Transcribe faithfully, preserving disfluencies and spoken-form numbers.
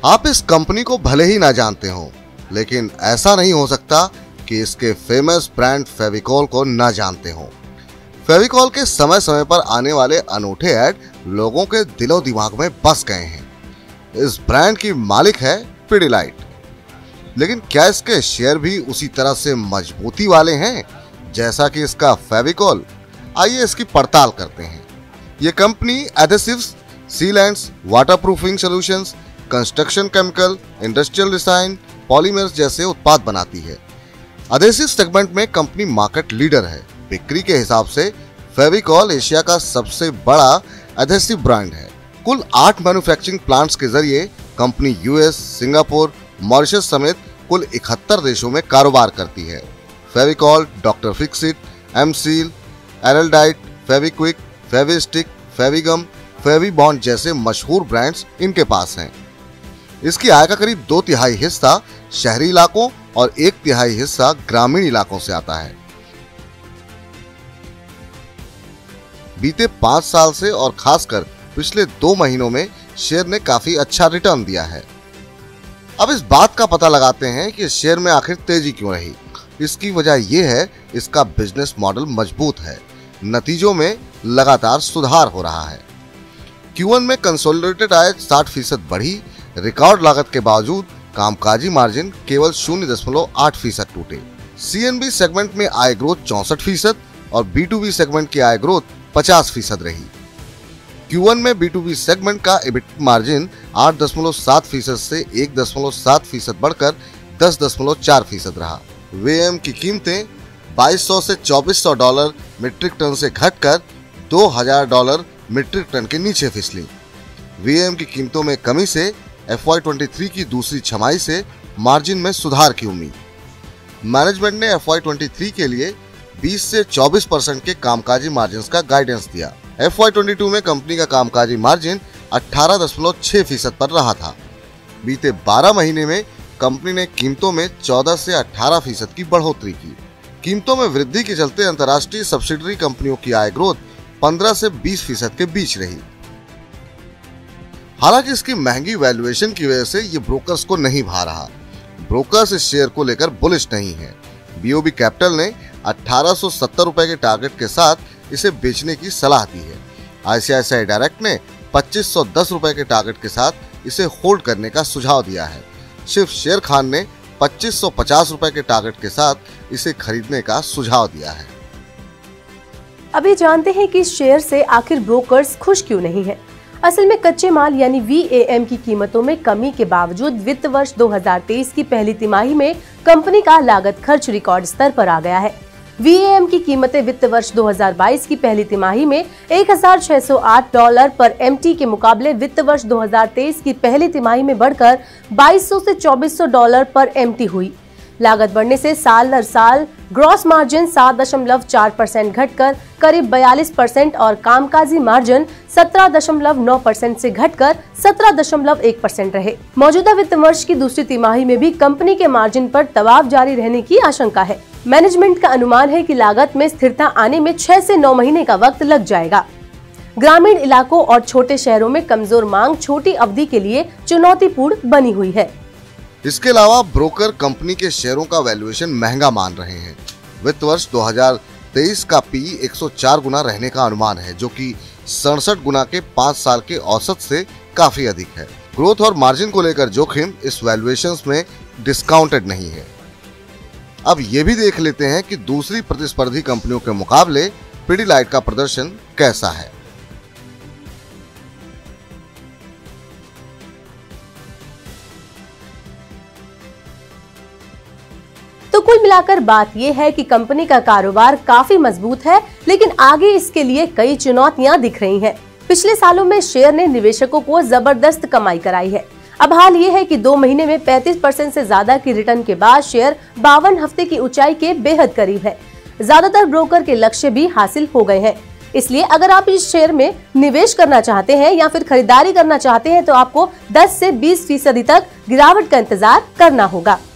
आप इस कंपनी को भले ही ना जानते हो, लेकिन ऐसा नहीं हो सकता कि इसके फेमस ब्रांड फेविकॉल को ना जानते हो। फेविकॉल के समय समय पर आने वाले अनूठे ऐड लोगों के दिलो दिमाग में बस गए हैं। इस ब्रांड की मालिक है पिडिलाइट, लेकिन क्या इसके शेयर भी उसी तरह से मजबूती वाले हैं जैसा कि इसका फेविकॉल? आइए इसकी पड़ताल करते हैं। ये company adhesives, sealants, waterproofing solutions, construction chemical, industrial design, polymers जैसे उत्पाद बनाती है। एडेसिव सेगमेंट में कंपनी मार्केट लीडर है। बिक्री के हिसाब से फेविकॉल एशिया का सबसे बड़ा एडेसिव ब्रांड है। कुल आठ मैन्युफैक्चरिंग प्लांट्स के जरिए कंपनी यूएस, सिंगापुर, मॉरिशस समेत कुल इकहत्तर देशों में कारोबार करती है। Fevicol, doctor Fixit, M Seal, Araldite, Fevikwik, Fevistik, Fevigum, Fevibond जैसे मशहूर ब्रांड्स इनके पास हैं। इसकी आय का करीब दो तिहाई हिस्सा शहरी इलाकों और एक तिहाई हिस्सा ग्रामीण इलाकों से आता है। बीते पांच साल से और खासकर पिछले दो महीनों में शेयर ने काफी अच्छा रिटर्न दिया है। अब इस बात का पता लगाते हैं कि शेयर में आखिर तेजी क्यों रही। इसकी वजह यह है इसका बिजनेस मॉडल मजबूत है, नतीजों में लगातार सुधार हो रहा है। क्यू वन में कंसोलिडेटेड आय साठ फीसद बढ़ी। रिकॉर्ड लागत के बावजूद कामकाजी मार्जिन केवल शून्य दशमलव आठ फीसद टूटे। सीएनबी सेगमेंट में आय ग्रोथ चौसठ फीसद और बी टू बी सेगमेंट की आय ग्रोथ पचास फीसद रही। क्यू वन में बी टू बी सेगमेंट का एबिट मार्जिन आठ दशमलव सात फीसद से एक दशमलव सात फीसद बढ़कर दस दशमलव चार फीसद रहा। वीएम की कीमतें बाईस सौ से चौबीस सौ डॉलर मीट्रिक टन से घटकर दो हज़ार डॉलर मीट्रिक टन के नीचे फिसली। वीएम की कीमतों में कमी से एफ वाई तेईस की दूसरी छमाही से मार्जिन में सुधार की उम्मीद। मैनेजमेंट ने एफ वाई तेईस के लिए बीस से चौबीस परसेंट के कामकाजी मार्जिन का गाइडेंस दिया। एफ वाई बाईस में कंपनी का कामकाजी मार्जिन अठारह दशमलव छह फीसद पर रहा था। बीते बारह महीने में कंपनी ने कीमतों में चौदह से अठारह फीसद की बढ़ोतरी की। कीमतों में वृद्धि के चलते अंतर्राष्ट्रीय सब्सिडरी कंपनियों की आय ग्रोथ पंद्रह से बीस फीसद के बीच रही। हालांकि इसकी महंगी वैल्यूएशन की वजह से ये ब्रोकर्स को नहीं भा रहा। ब्रोकर्स इस शेयर को लेकर बुलिश नहीं है। बीओबी कैपिटल ने अठारह सौ सत्तर रुपए के टारगेट के साथ इसे बेचने की सलाह दी है। आईसीआईसीआई डायरेक्ट ने पच्चीस सौ दस रुपए के टारगेट के साथ इसे होल्ड करने का सुझाव दिया है। शिव शेर खान ने पच्चीस सौ पचास रुपए के टारगेट के साथ इसे खरीदने का सुझाव दिया है। अभी जानते हैं कि इस शेयर से आखिर ब्रोकर्स खुश क्यों नहीं है। असल में कच्चे माल यानी वी ए एम की कीमतों में कमी के बावजूद वित्त वर्ष दो हज़ार तेईस की पहली तिमाही में कंपनी का लागत खर्च रिकॉर्ड स्तर पर आ गया है। वी ए एम की कीमतें वित्त वर्ष दो हज़ार बाईस की पहली तिमाही में एक हज़ार छह सौ आठ डॉलर पर एमटी के मुकाबले वित्त वर्ष दो हज़ार तेईस की पहली तिमाही में बढ़कर बाईस सौ से चौबीस सौ डॉलर पर एमटी हुई। लागत बढ़ने से साल दर साल ग्रॉस मार्जिन सात दशमलव चार परसेंट घटकर करीब बयालीस परसेंट और कामकाजी मार्जिन सत्रह दशमलव नौ परसेंट से घटकर सत्रह दशमलव एक परसेंट रहे। मौजूदा वित्त वर्ष की दूसरी तिमाही में भी कंपनी के मार्जिन पर दबाव जारी रहने की आशंका है। मैनेजमेंट का अनुमान है कि लागत में स्थिरता आने में छह से नौ महीने का वक्त लग जाएगा। ग्रामीण इलाकों और छोटे शहरों में कमजोर मांग छोटी अवधि के लिए चुनौतीपूर्ण बनी हुई है। इसके अलावा ब्रोकर कंपनी के शेयरों का वैल्यूएशन महंगा मान रहे हैं। वित्त वर्ष दो हज़ार तेईस का पी एक सौ चार गुना रहने का अनुमान है, जो कि सड़सठ गुना के पाँच साल के औसत से काफी अधिक है। ग्रोथ और मार्जिन को लेकर जोखिम इस वैल्यूएशंस में डिस्काउंटेड नहीं है। अब ये भी देख लेते हैं कि दूसरी प्रतिस्पर्धी कंपनियों के मुकाबले पिडिलाइट का प्रदर्शन कैसा है। तो कुल मिलाकर बात यह है कि कंपनी का कारोबार काफी मजबूत है, लेकिन आगे इसके लिए कई चुनौतियां दिख रही हैं। पिछले सालों में शेयर ने निवेशकों को जबरदस्त कमाई कराई है। अब हाल ये है कि दो महीने में पैंतीस परसेंट से ज्यादा की रिटर्न के बाद शेयर बावन हफ्ते की ऊंचाई के बेहद करीब है। ज्यादातर ब्रोकर के लक्ष्य भी हासिल हो गए हैं। इसलिए अगर आप इस शेयर में निवेश करना चाहते हैं या फिर खरीदारी करना चाहते हैं तो आपको दस से बीस फीसदी तक गिरावट का इंतजार करना होगा।